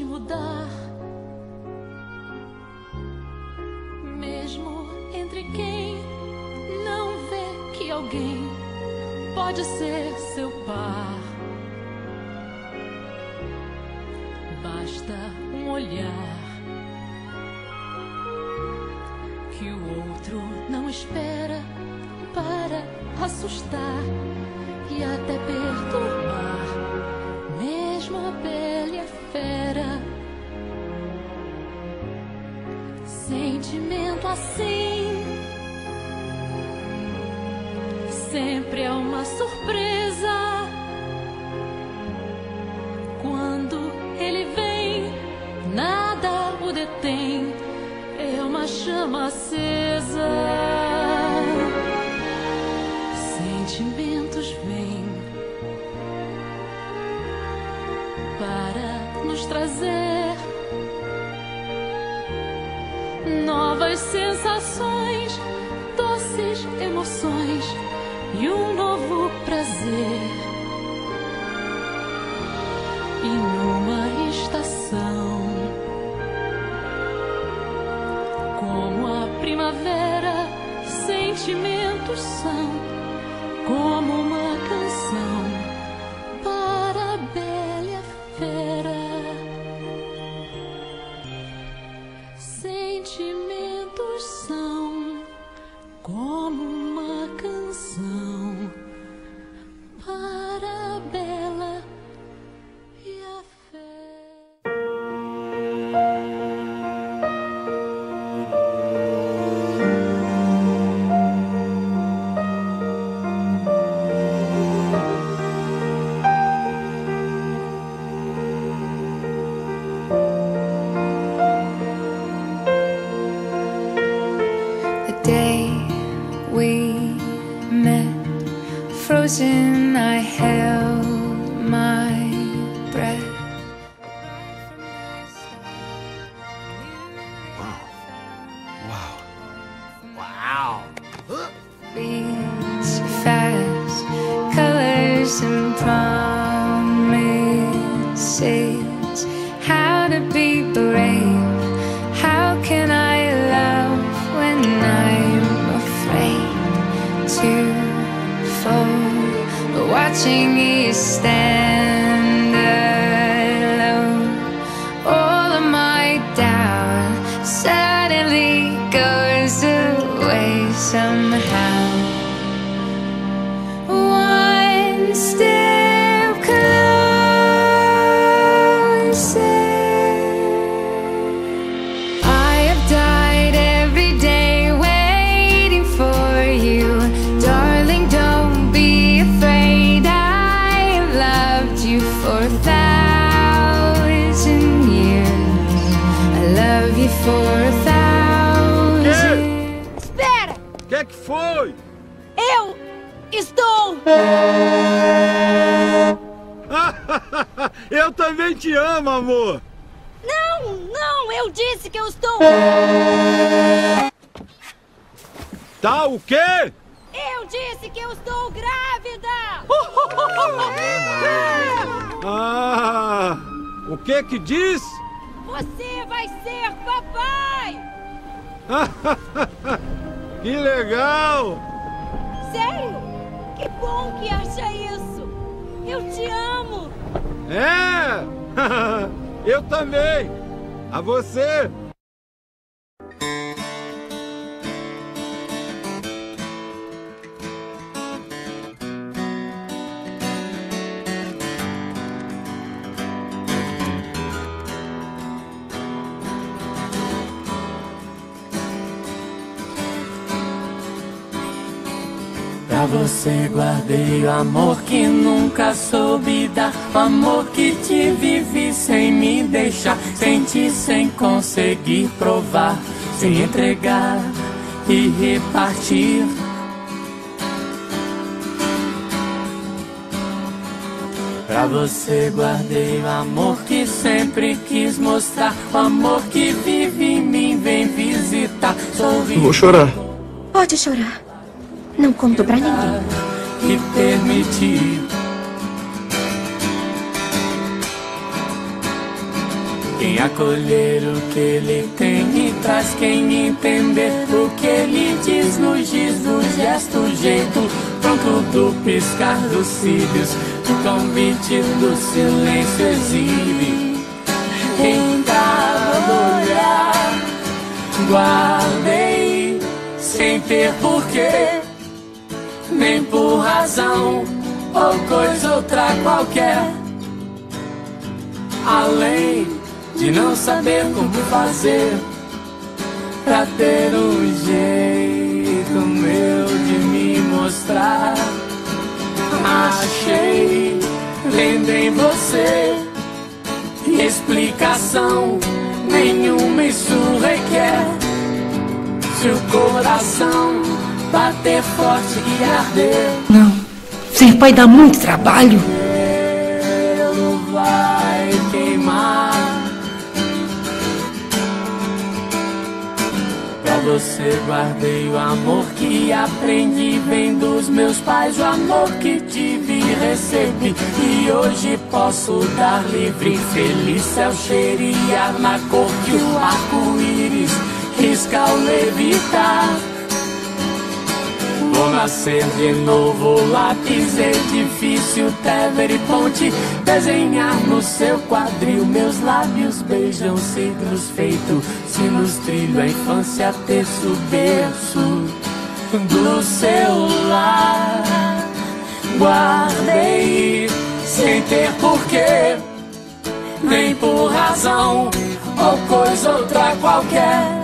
mudar, mesmo entre quem não vê que alguém pode ser seu par. Basta um olhar que o outro não espera para assustar e até perturbar, mesmo a bela e a fera. Sentimento assim sempre é uma surpresa. Quando ele vem, nada o detém, é uma chama acesa. Sentimentos vêm para nos trazer novas sensações, doces emoções e um novo prazer. E numa estação como a primavera, sentimentos são como uma canção para a bela e a fera. Sentimentos são como uma canção para a bela e a fera. Frozen, I held my breath. Wow. Beats fast, colors and promises. How to be brave? How can I love when I'm afraid to fall? Watching you stand alone, all of my doubt suddenly goes away somehow. One step closer. I have died every day waiting for you, darling. Don't be afraid. I loved you for 1,000 years. I love you for 1,000. Espera! O que é que foi? Eu estou... Eu também te amo, amor. Não, não, eu disse que eu estou... Tá o quê? Eu disse que eu estou grávida! Ah, o que que diz? Você vai ser papai! Que legal! Sério? Que bom que acha isso! Eu te amo! É! Eu também! A você! Pra você guardei o amor que nunca soube dar, o amor que te vivi sem me deixar, senti sem conseguir provar, sem entregar e repartir. Pra você guardei o amor que sempre quis mostrar, o amor que vive em mim, vem visitar. Eu vou chorar. Pode chorar. Não conto pra ninguém. E permitir Quem acolher o que ele tem e traz, quem entender o que ele diz no giz do gesto, jeito pronto do piscar dos cílios, o convite do silêncio exibe. Em cada olhar guardei, sem ter porquê, nem por razão ou coisa outra qualquer, além de não saber como fazer pra ter um jeito meu de me mostrar. Achei, vendo em você, explicação nenhuma isso requer. Se o coração bater forte e arder, Não, ser pai dá muito trabalho. ele vai queimar. Pra você guardei o amor que aprendi, vem dos meus pais, o amor que tive e recebi, e hoje posso dar livre. Feliz céu cheirar na cor que o arco-íris risca ao levitar. Vou nascer de novo, lápis, edifício, Tever e ponte, desenhar no seu quadril. Meus lábios beijam cidros feito sinos, trilho a infância, terço, berço do seu lar. Guardei, sem ter porquê, nem por razão ou coisa outra qualquer,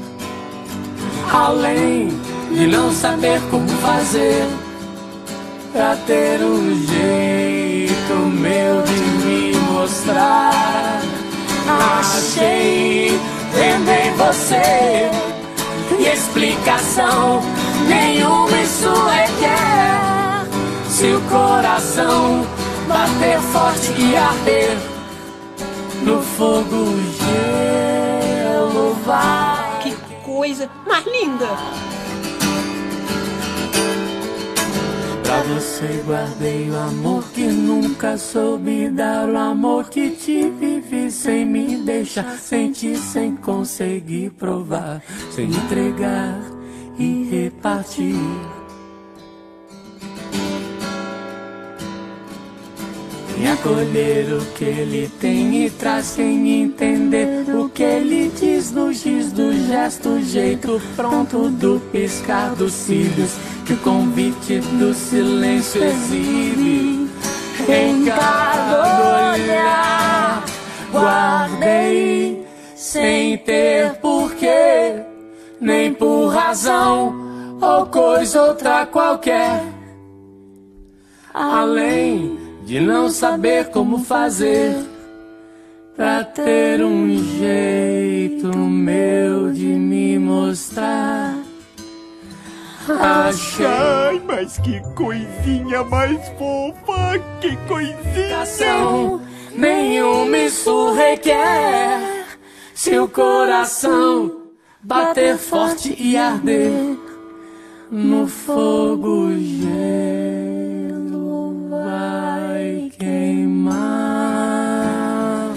além de não saber como fazer pra ter um jeito meu de me mostrar. Achei, vendo em você, explicação nenhuma isso requer. Se o coração bater forte e arder, no fogo o gelo vai. Que coisa mais linda! Pra você guardei o amor que nunca soube dar, o amor que te vivi sem me deixar sentir, sem conseguir provar, sem entregar e repartir. Quem acolher o que ele tem e traz, quem entender o que ele diz no giz do gesto, jeito pronto do piscar dos cílios, que o convite do silêncio exibe. Em cada olhar guardei, sem ter porquê, nem por razão ou coisa outra qualquer, além de não saber como fazer pra ter um jeito meu de me mostrar. Achei, Ai, mas que coisinha mais fofa, que coisinha. Nenhuma isso requer. Se o coração bater forte e arder, no fogo o gelo vai queimar.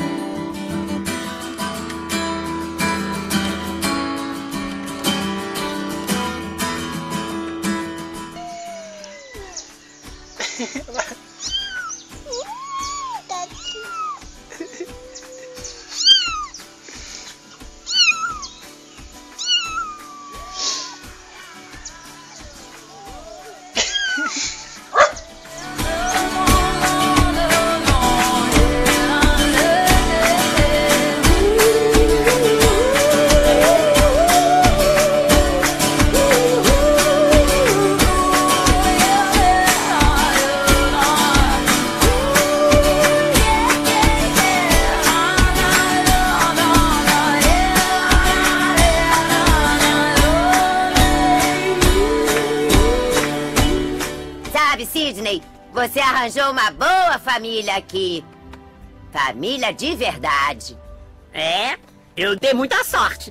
Sidney, você arranjou uma boa família aqui. Família de verdade. É, eu dei muita sorte.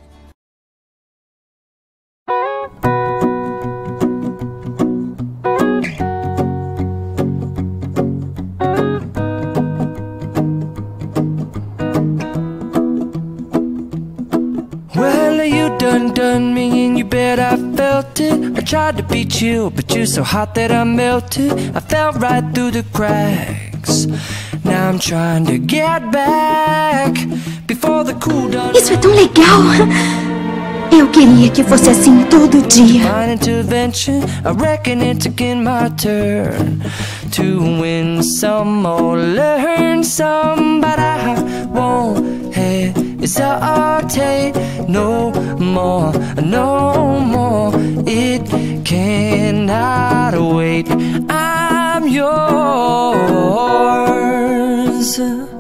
that I felt it. I tried to be chill, but you're so hot that I melted. I fell right through the cracks. Now I'm trying to get back before the cool down. Isso é tão legal. Eu queria que fosse assim todo dia. Fine intervention, I reckon it's again my turn to win some or learn some, but I won't hesitate no more, no more. It cannot wait. I'm yours.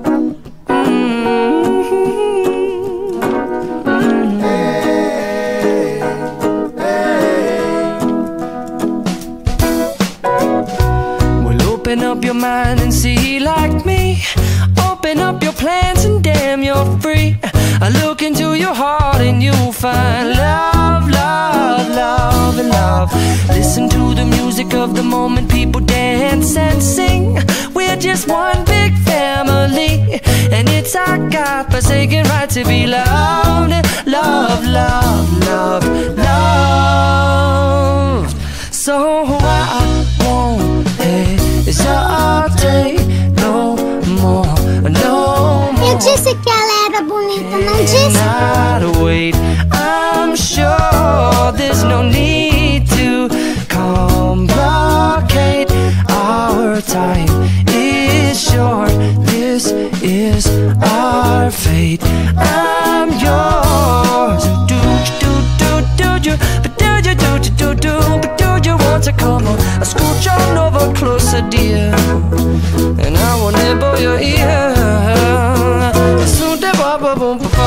Open up your mind and see like me. Open up your plans and damn, you're free. I look into your heart and you'll find love, love, love, and love. Listen to the music of the moment, people dance and sing. We're just one big family, and it's our God-forsaken right to be loved. Love, love, love, love. So I won't hesitate no more, no more. Eu disse que ela era bonita, não disse? Not wait. I'm sure there's no need to complicate. Our time is short. This is our fate. I'm yours. Do you? But do you want to come on? Scooch on over closer, dear, and I will nibble your ear. Soon the boom boom boom.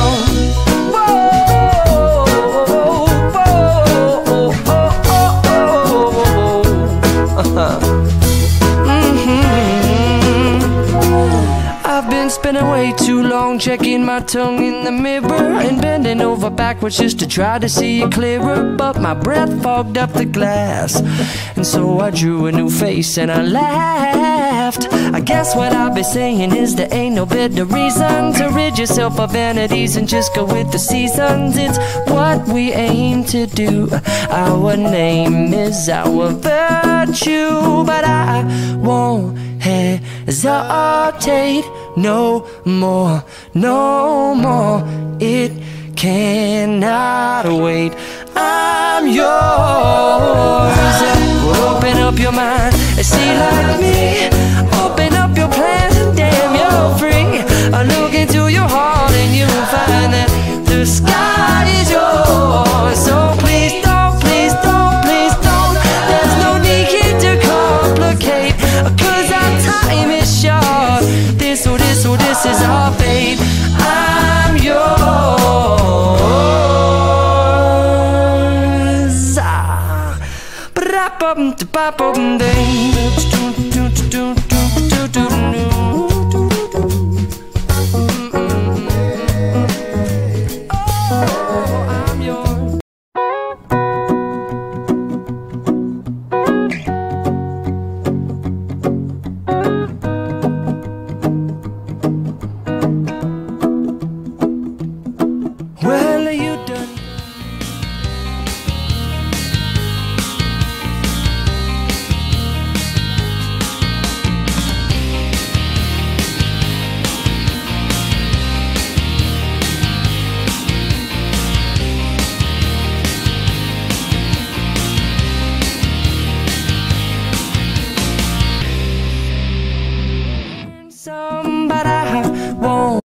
I've been spending way too long checking my tongue in the mirror and bending over backwards just to try to see it clearer, but my breath fogged up the glass, and so I drew a new face and I laughed. I guess what I'll be saying is there ain't no better reason to rid yourself of vanities and just go with the seasons. It's what we aim to do. Our name is our virtue, but I won't hesitate no more, no more. It cannot wait. I'm yours. Open up your mind and see like me. Open up your plans and damn, you're free. I look into your heart and you'll find that the sky is yours. So please don't, please don't, please don't. There's no need to complicate, 'cause our time is short. This is our fate. I'm yours. Ba-da-bum-da-ba-bum-ding.